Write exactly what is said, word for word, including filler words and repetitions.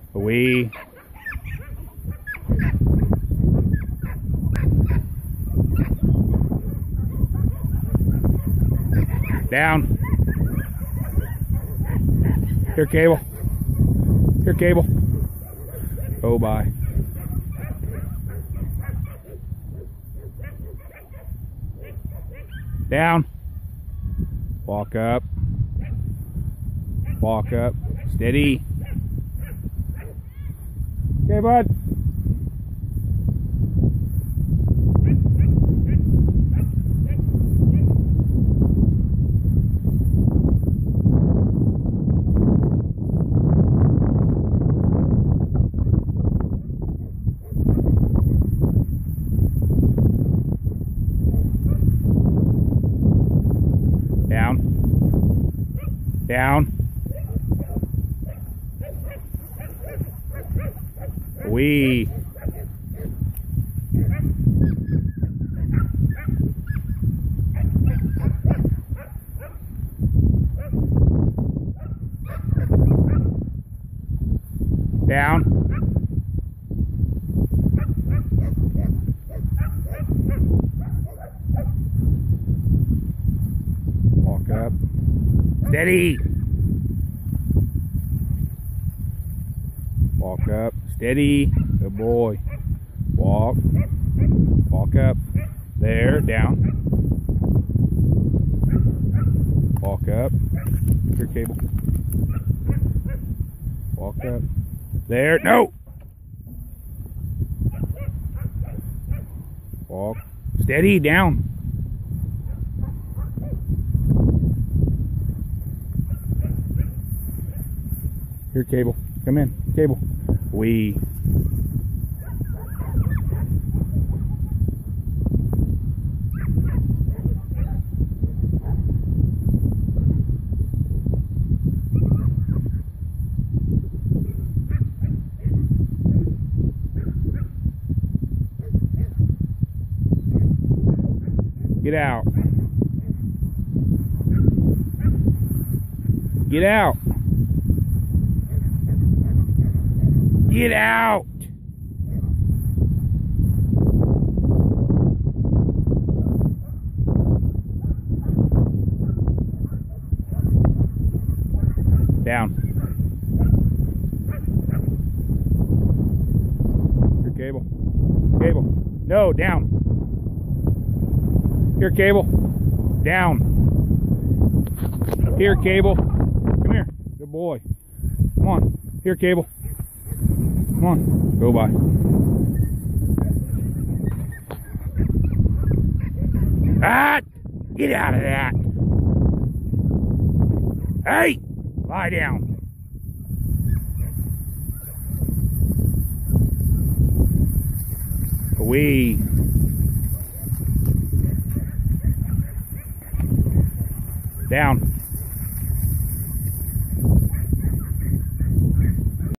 Away. Down. Here, Cable. Here, Cable. Oh, bye. Down. Walk up. Walk up. Steady. Okay, bud. Down. Down. Wee. Down. Walk up. Steady. Walk up. Steady. Good boy. Walk. Walk up. There. Down. Walk up. Your Cable. Walk up. There. No. Walk. Steady. Down. Here, Cable. Come in. Cable. Wee. Get out. Get out. Get out. Down. Your Cable. Cable. No, down. Here, Cable. Down. Here, Cable. Come here. Good boy. Come on. Here, Cable. Come on. Go by. Ah! Get out of that. Hey! Lie down. Away. Down.